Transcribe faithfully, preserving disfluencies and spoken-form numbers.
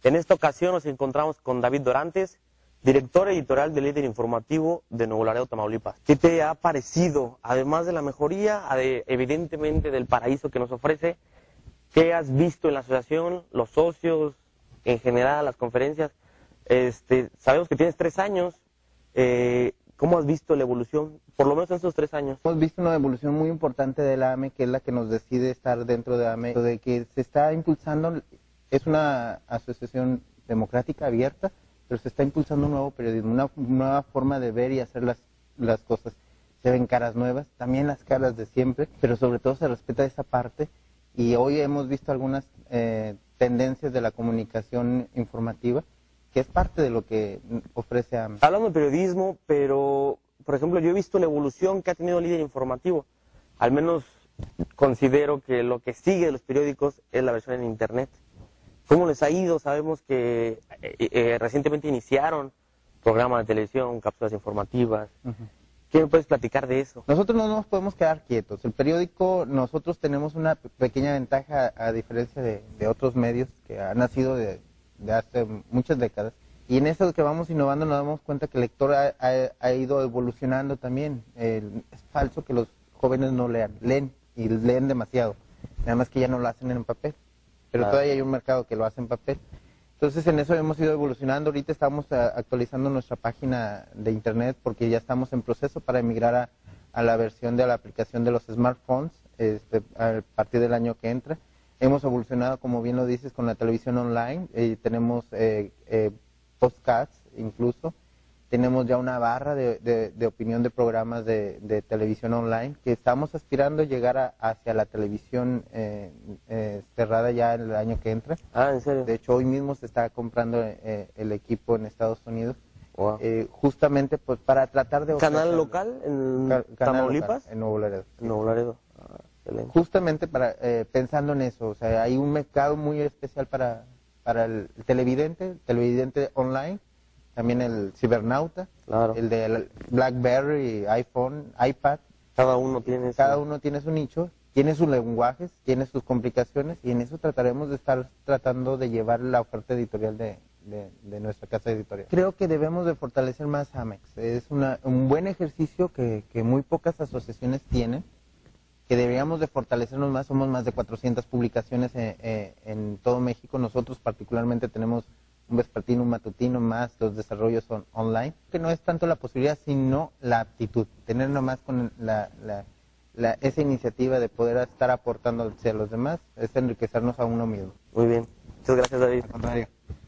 En esta ocasión nos encontramos con David Dorantes, director editorial del Líder Informativo de Nuevo Laredo, Tamaulipas. ¿Qué te ha parecido, además de la mejoría, de, evidentemente del paraíso que nos ofrece? ¿Qué has visto en la asociación, los socios, en general, las conferencias? Este, sabemos que tienes tres años. Eh, ¿Cómo has visto la evolución, por lo menos en esos tres años? Hemos visto una evolución muy importante de la A M E, que es la que nos decide estar dentro de A M E, de que se está impulsando, es una asociación democrática abierta, pero se está impulsando un nuevo periodismo, una nueva forma de ver y hacer las, las cosas. Se ven caras nuevas, también las caras de siempre, pero sobre todo se respeta esa parte. Y hoy hemos visto algunas eh, tendencias de la comunicación informativa, que es parte de lo que ofrece A M E. Hablando de periodismo, pero, por ejemplo, yo he visto la evolución que ha tenido Líder Informativo. Al menos considero que lo que sigue de los periódicos es la versión en Internet. ¿Cómo les ha ido? Sabemos que eh, eh, recientemente iniciaron programas de televisión, cápsulas informativas. Uh-huh. ¿Qué me puedes platicar de eso? Nosotros no nos podemos quedar quietos. El periódico, nosotros tenemos una pequeña ventaja a diferencia de, de otros medios que han nacido de, de hace muchas décadas. Y en eso que vamos innovando nos damos cuenta que el lector ha, ha, ha ido evolucionando también. El, es falso que los jóvenes no lean, leen y leen demasiado. Nada más que ya no lo hacen en papel. Pero claro, todavía hay un mercado que lo hace en papel. Entonces en eso hemos ido evolucionando. Ahorita estamos a, actualizando nuestra página de internet porque ya estamos en proceso para emigrar a, a la versión de la aplicación de los smartphones este, a partir del año que entra. Hemos evolucionado, como bien lo dices, con la televisión online. Eh, tenemos eh, eh, podcasts incluso. Tenemos ya una barra de, de, de opinión de programas de, de televisión online que estamos aspirando a llegar a, hacia la televisión eh, eh, cerrada ya el año que entra. Ah, ¿en serio? De hecho, hoy mismo se está comprando eh, el equipo en Estados Unidos. Wow. Eh, justamente pues para tratar de... ¿Canal local en Ca Tamaulipas? Local, en Nuevo Laredo. En Nuevo Laredo. Ah, excelente. Justamente para eh, pensando en eso, o sea, hay un mercado muy especial para, para el televidente, el televidente online. También el cibernauta, claro, el de BlackBerry, iPhone, iPad. Cada uno tiene Cada su... uno tiene su nicho, tiene sus lenguajes, tiene sus complicaciones y en eso trataremos de estar tratando de llevar la oferta editorial de, de, de nuestra casa editorial. Creo que debemos de fortalecer más A M E X. Es una, un buen ejercicio que, que muy pocas asociaciones tienen, que deberíamos de fortalecernos más. Somos más de cuatrocientas publicaciones en, en, en todo México. Nosotros particularmente tenemos un vespertino, un matutino más, los desarrollos son online, que no es tanto la posibilidad, sino la aptitud, tener nomás con la, la, la, esa iniciativa de poder estar aportando hacia los demás, es enriquecernos a uno mismo. Muy bien, muchas gracias, David. Al contrario.